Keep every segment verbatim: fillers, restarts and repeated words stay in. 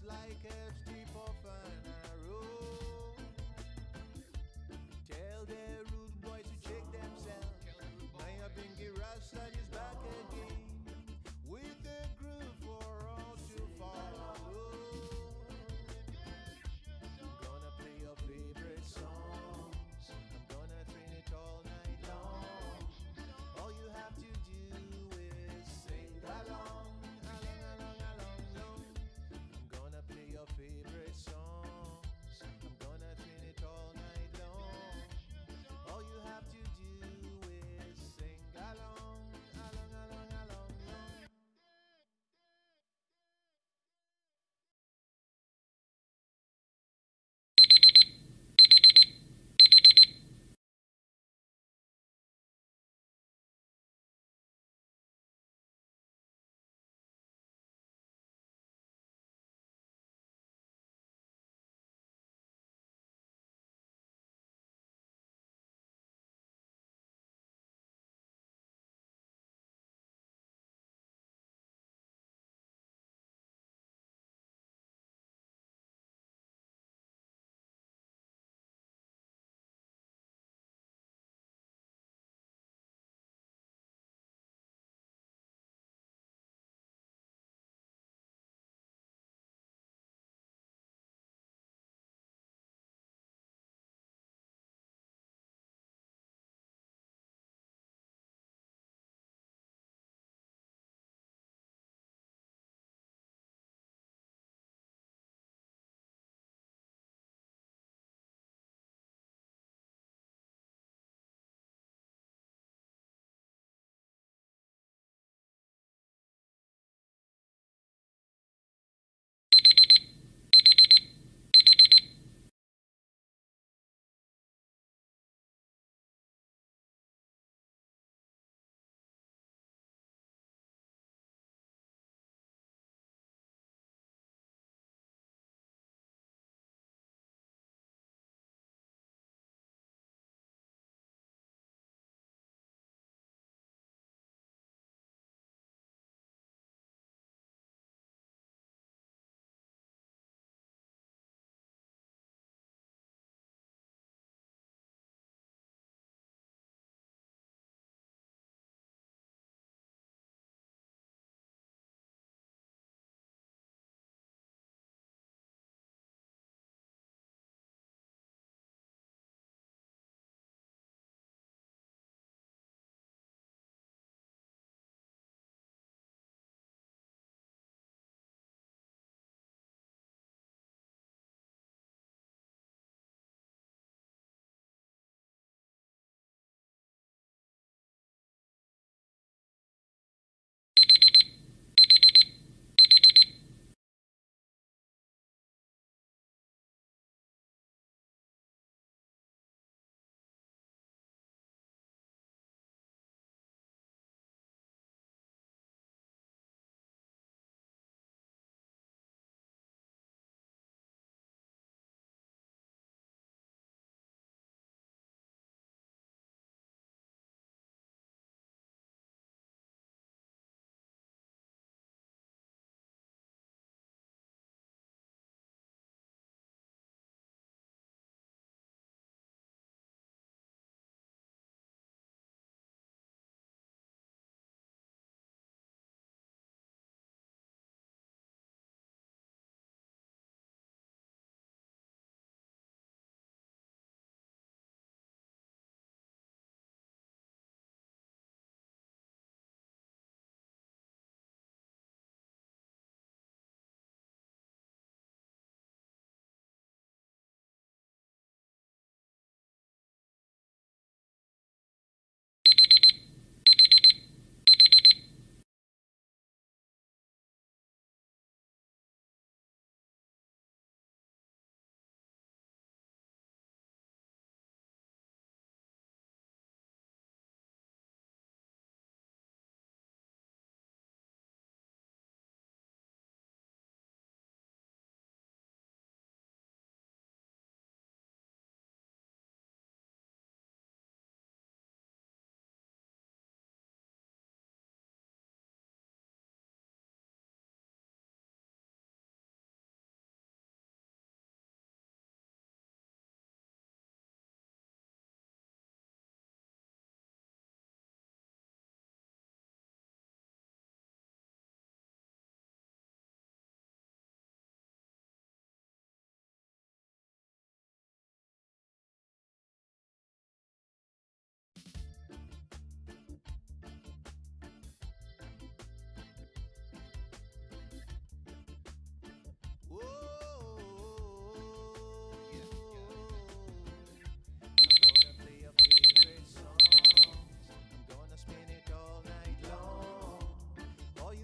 like a steep of an arrow. Tell the rude boys to check themselves. Naya Bingy Rasta is back again with a groove for all to follow. I'm gonna play your favorite songs. I'm gonna train it all night long. All you have to do is sing along, along, along, along, along. I'm gonna play your favorite songs. I'm gonna train it all night long.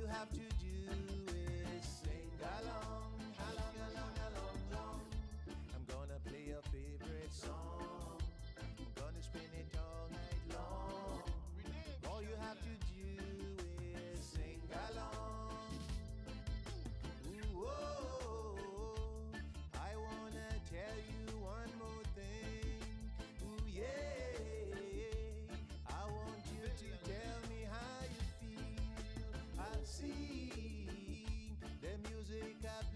have to do is sing along, along, along, along, along. I'm gonna play your favorite song. I'm gonna spin it all night long. All you have to do is sing along. Ooh, oh, I wanna tell you one more thing. Ooh, yeah, I want you to tell me how you feel. I see the music I've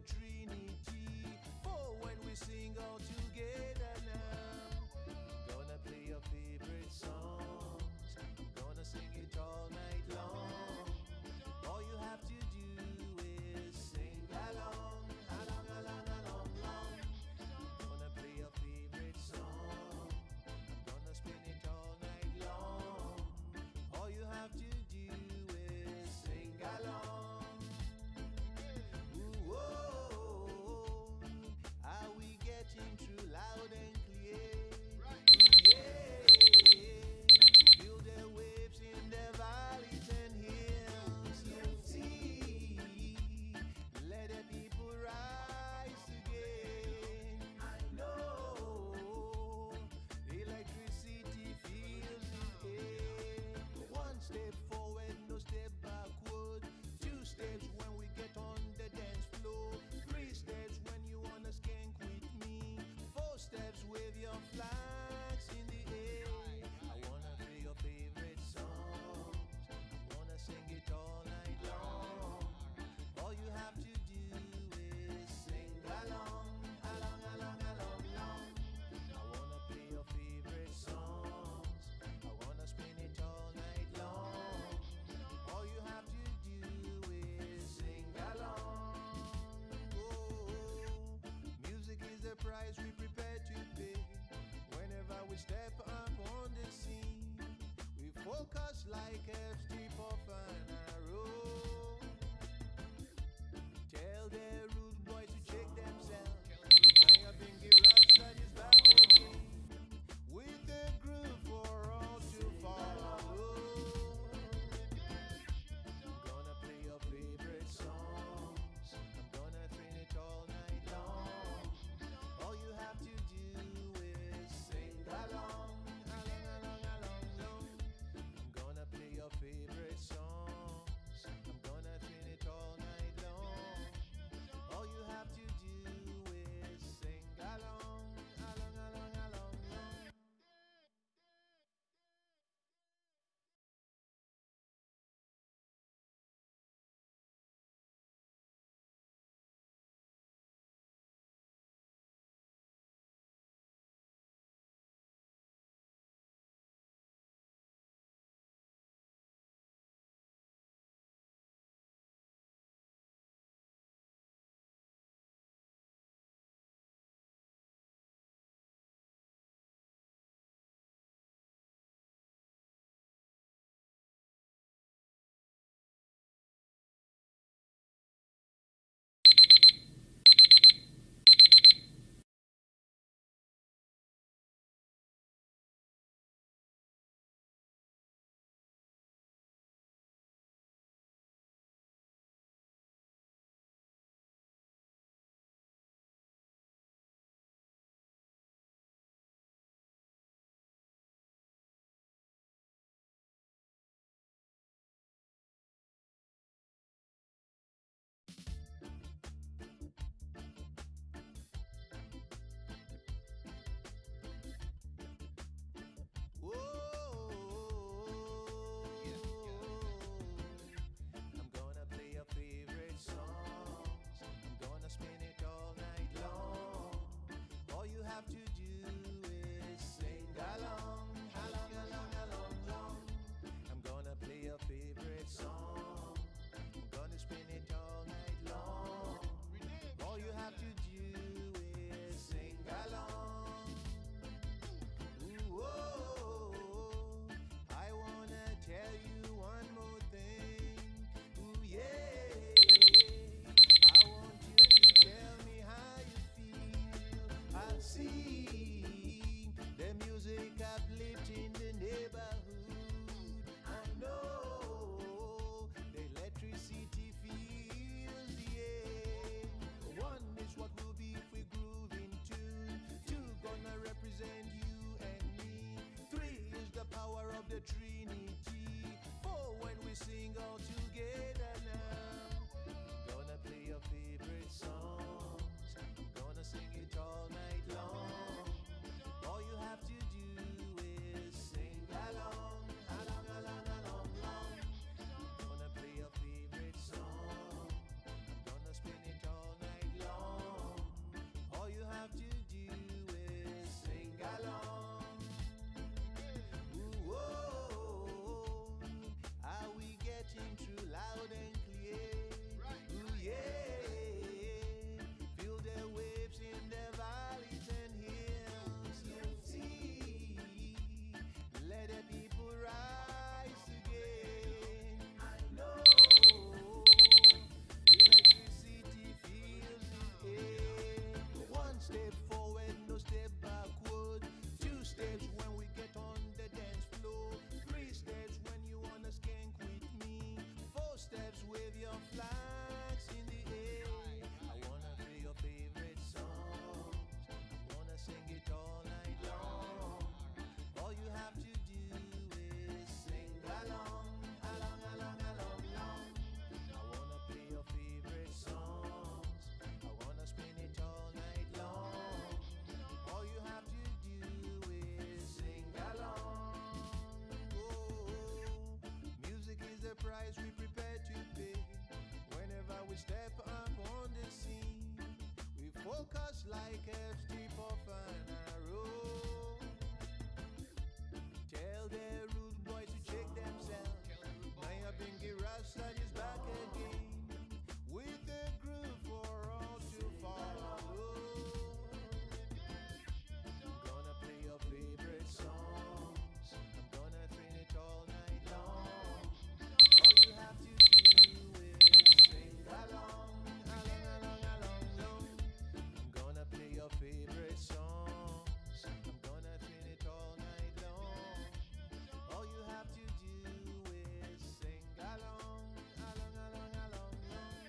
the Trinity. For when we sing all together now, gonna play your favorite songs. I'm gonna sing it all night long. All you have to do is sing along, along, along, along, along. Gonna play your favorite song. I'm gonna spin it all night long. All you have to do is sing along. Ooh, oh, are we getting through loud and clear? Ooh, yeah. Feel the waves in the valleys and hills. You see, let the people rise again. I know electricity feels the air. One step forward, no step backward. Two steps when we get on the dance floor. Three steps when you wanna skank with me. Four steps with your flags in the air. I wanna hear your favorite songs. I wanna sing it all night long. All you have to do is sing along, along, along, along, along. I wanna play your favorite songs. I wanna spin it all night long. All you have to do is sing along. Oh, music is the price we prepare to pay. Whenever we step up on the scene, we focus like a steep of an arrow. Tell the rude boys to check themselves. Bang a bingy rasta is back again with a groove for all to follow. I'm gonna play your favorite songs. I'm gonna train it all night long. All you have to do is sing along, along, along, along, along. I'm gonna play your favorite songs. I'm gonna train it all night long. All you have to do is sing along, along, along, along, along. I'm gonna play your favorite songs. I'm gonna spin it all night long. All you have to do is sing along, along, along, along, along. I'm gonna play your favorite song. I'm gonna spin it all night long. All you have to do is sing along. Ooh, oh, I wanna tell you one more thing. Ooh, yeah. I want you to tell me how you feel. I see the music uplifting the neighborhood. I know the electricity feels the air. One is what we'll be if we groove in tune. Two gonna represent you and me. Three is the power of the Trinity. Four when we sing all together now. Gonna play your favorite songs. I'm gonna sing it all night long. like a steep of an arrow. Tell the rude boys to check themselves. Naya Bingy Rasta is back again with a groove for all to follow. I'm gonna play your favorite songs. I'm gonna train it all night long. All you have to do is sing along, along, along, along, along. I'm gonna play your favorite songs. I'm gonna train it all night long. All you have to do is sing along, along, along, along, along.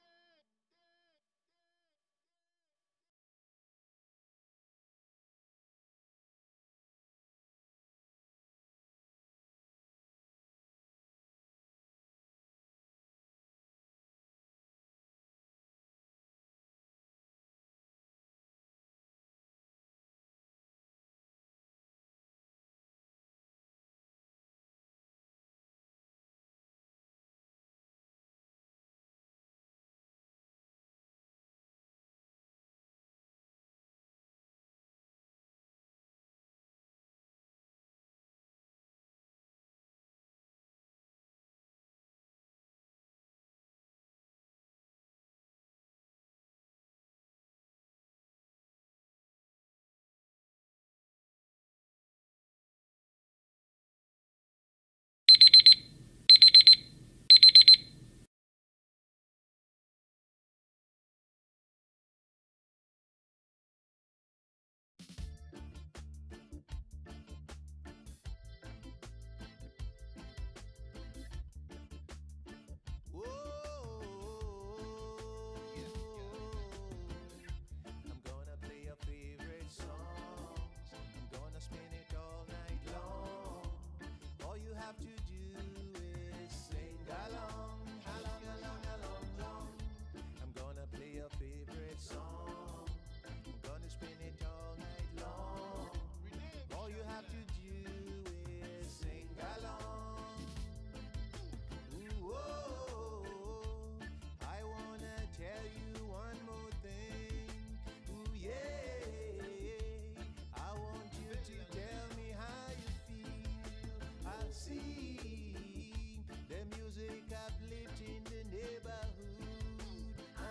I'm gonna play your favorite songs. I'm gonna spin it all night long. All you have to do is sing along, along, along, along, along. I'm gonna play your favorite song. I'm gonna spin it all night long. All you have to do is sing along. Ooh, oh, I wanna tell you one more thing. Ooh, yeah, I want you to tell me how you feel. I see the music uplifting the neighborhood. I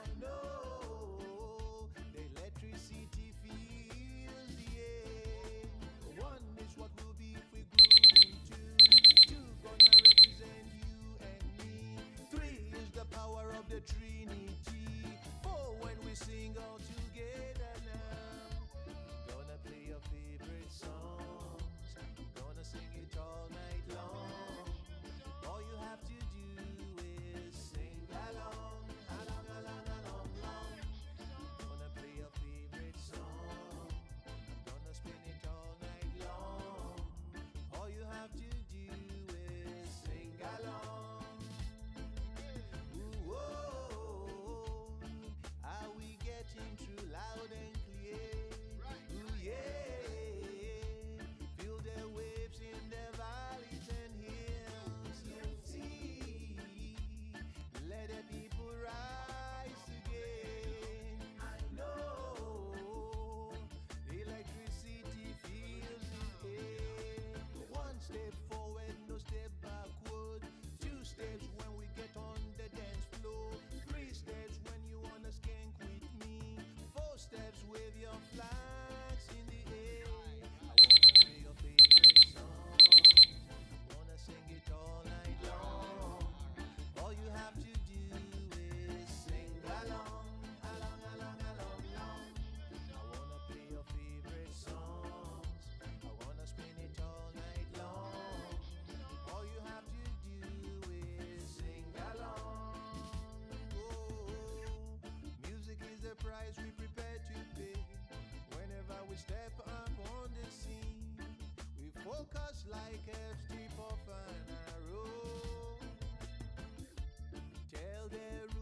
know the electricity fills the air. One is what we'll be if we grooving two. Two gonna represent you and me. Three is the power of the Trinity. Four when we sing all together now. I'm gonna play your favorite songs. I'm gonna sing it all night long. All you have to do is sing along, along, along, along, along. I'm gonna play your favorite song. I'm gonna spin it all night long. All you have to do is sing along. Ooh, oh, are we getting through loud and clear? Ooh, yeah. Feel the waves in the valleys and hills. You see, let the people rise again. I know electricity fills the air. One step forward, no step backward. Two steps when we get on the dance floor. Three steps when you wanna skank with me. Four steps wave your flags in the air. I wanna play your favorite song. I wanna sing it all night long. All you have to do is sing along, along, along, along, along. I wanna play your favorite songs. I wanna spin it all night long. All you have to do is sing along. Oh, music is the price we prepare to pay. Whenever we step up on the scene, we focus like a steep of an arrow. Tell the